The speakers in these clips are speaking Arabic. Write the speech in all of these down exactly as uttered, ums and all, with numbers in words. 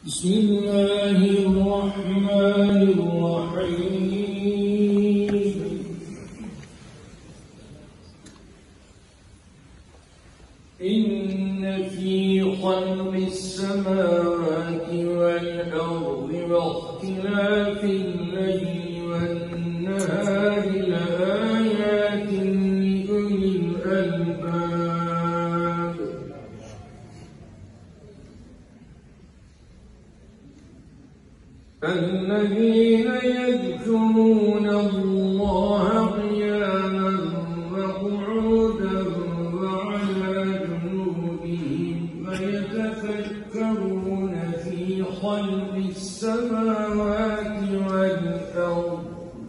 بسم الله الرحمن الرحيم. إن في خلق السماوات والأرض واختلاف الليل والنهار لآيات لأولي الألباب. الذين يذكرون الله قياما وقعودا وعلى جنوبهم ويتفكرون في خلق السماوات والأرض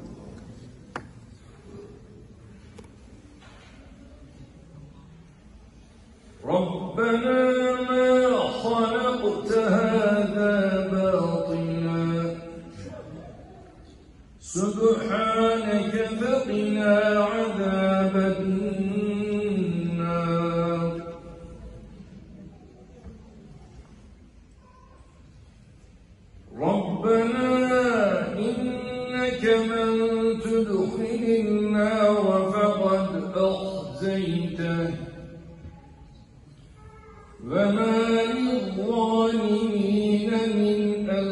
ربنا ما خلقت هذا باطلا سبحانك فقنا عذاب النار. ربنا إنك من تدخل النار فقد أخزيته وما للظالمين من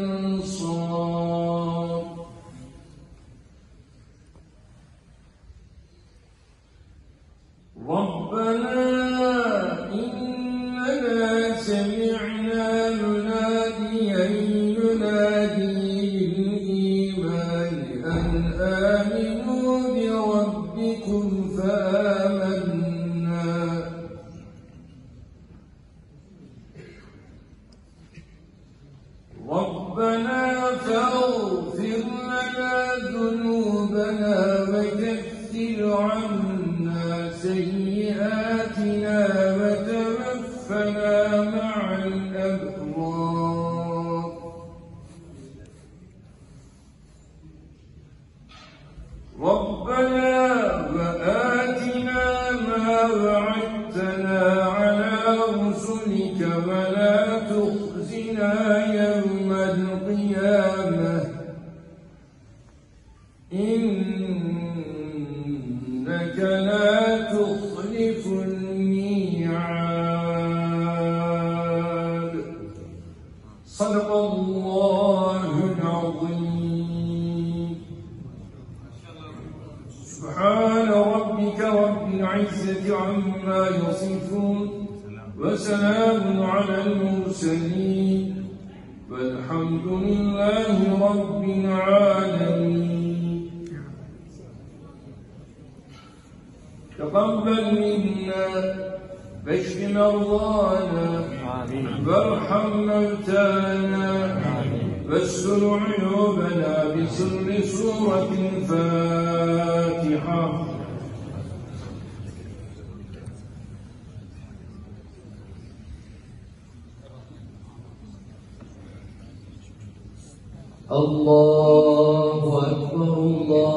أنصار. ربنا إننا سمعنا مناديا ينادي للإيمان أن آمنوا بربكم فآمنا. ربنا فاغفر لنا ذنوبنا وكفر عنا سيئاتنا وتوفنا مع الأبرار. ربنا وآتنا ما وعدتنا على رسلك ولا تخزنا يوم القيامة إنك لا تخلف الميعاد. صدق الله العظيم. سبحان ربك رب العزة عما يصفون وسلام على المرسلين والحمد لله رب العالمين. تقبل منا واشف مرضانا وارحم موتانا واستر عيوبنا بسر سورة الفاتحة. الله أكبر الله